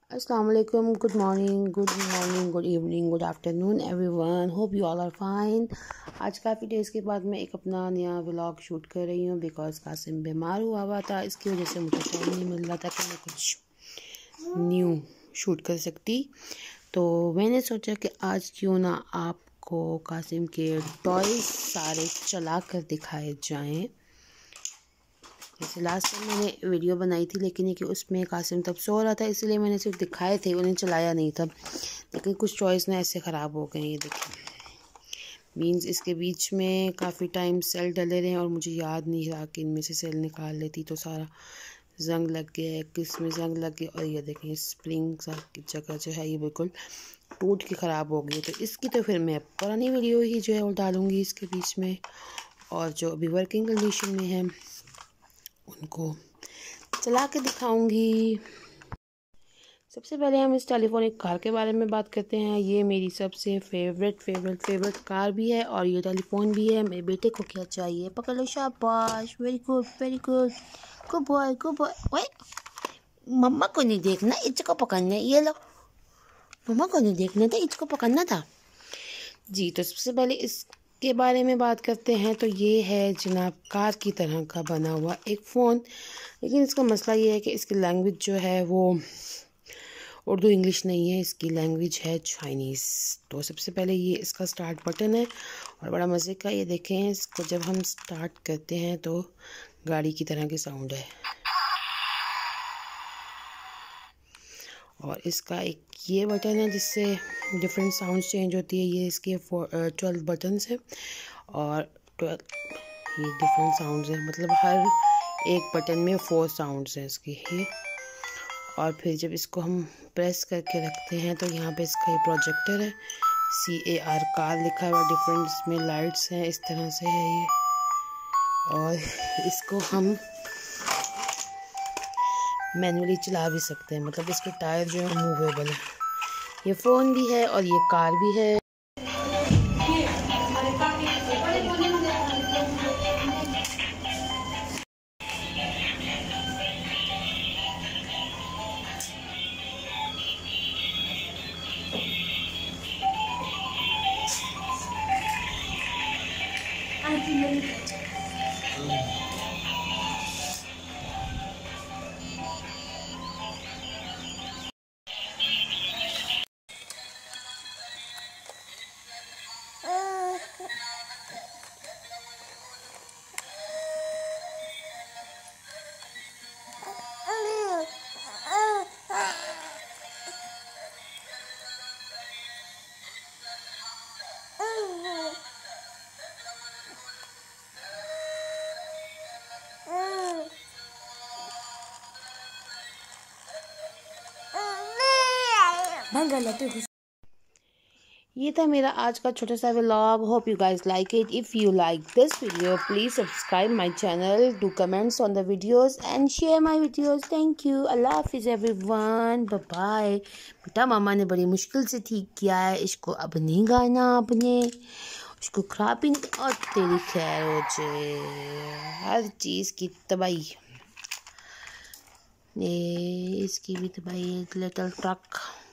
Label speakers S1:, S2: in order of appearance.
S1: Assalamu alaikum, good morning, good evening, good afternoon everyone. Hope you all are fine. आज काफ़ी days के बाद मैं एक अपना नया व्लॉग शूट कर रही हूँ बिकॉज़ कासिम बीमार हुआ था। इसकी वजह से मुझे टाइम नहीं मिल रहा था कि मैं कुछ न्यू शूट कर सकती। तो मैंने सोचा कि आज क्यों ना आपको कासिम के टॉयज़ सारे चला कर दिखाए जाएँ। जैसे लास्ट टाइम मैंने वीडियो बनाई थी लेकिन कि उसमें कासिम तब सो रहा था, इसलिए मैंने सिर्फ दिखाए थे, उन्हें चलाया नहीं था। लेकिन कुछ चॉइस ना ऐसे ख़राब हो गए। ये देखिए, मीन्स इसके बीच में काफ़ी टाइम सेल डले रहे और मुझे याद नहीं रहा कि इनमें से सेल निकाल लेती तो सारा जंग लग गया है, किस में जंग लग गया। और ये देखें स्प्रिंग सा की जगह जो है ये बिल्कुल टूट के ख़राब हो गई। तो इसकी तो फिर मैं पुरानी वीडियो ही जो है वो डालूँगी इसके बीच में, और जो अभी वर्किंग कंडीशन में है उनको चला के दिखाऊंगी। सबसे पहले हम इस टेलीफोनिक कार के बारे में बात करते हैं। ये मेरी सबसे फेवरेट कार भी है और ये टेलीफोन भी है। मेरे बेटे को क्या चाहिए, पकड़ लो, शाबाश, वेरी गुड गुड बॉय ओए, मम्मा को नहीं देखना, इसको पकड़ना, ये लो, मम्मा को नहीं देखना था, इसको पकड़ना था जी। तो सबसे पहले इसके बारे में बात करते हैं। तो ये है जनाब कार की तरह का बना हुआ एक फ़ोन, लेकिन इसका मसला ये है कि इसकी लैंग्वेज जो है वो उर्दू इंग्लिश नहीं है, इसकी लैंग्वेज है चाइनीज़। तो सबसे पहले ये इसका स्टार्ट बटन है और बड़ा मज़े का, ये देखें, इसको जब हम स्टार्ट करते हैं तो गाड़ी की तरह की साउंड है। और इसका एक ये बटन है जिससे डिफरेंट साउंड चेंज होती है। ये इसके 12 बटन्स हैं और 12 ये डिफरेंट साउंड्स हैं, मतलब हर एक बटन में 4 साउंड्स हैं इसकी ये। और फिर जब इसको हम प्रेस करके रखते हैं तो यहाँ पे इसका ये प्रोजेक्टर है, CAR कार लिखा हुआ, डिफरेंट इसमें लाइट्स हैं, इस तरह से है ये। और इसको हम मैनुअली चला भी सकते हैं, मतलब इसके टायर जो है मूवेबल है। ये फ़ोन भी है और ये कार भी है। ये था मेरा आज का छोटा सा vlog. Hope you guys like it. If you like this video please subscribe my channel, do comments on the videos and share my videos. Thank you, Allah हाफिज़ एवरीवन, बाय बाय। बेटा मामा ने बड़ी मुश्किल से ठीक किया है, इसको अब नहीं गाना आपने, इसको ख़राब ही नहीं। और तेरी खैर हो जाए, हर चीज़ की तबाही, ये इसकी भी तबाही। Little truck